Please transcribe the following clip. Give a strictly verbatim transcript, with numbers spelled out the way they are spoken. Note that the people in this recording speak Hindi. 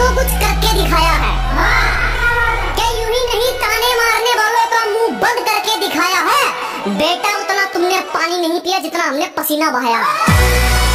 को कुछ करके दिखाया है। क्या यूं ही नहीं ताने मारने वालों का मुंह बंद करके दिखाया है। बेटा उतना तुमने पानी नहीं पिया जितना हमने पसीना बहाया।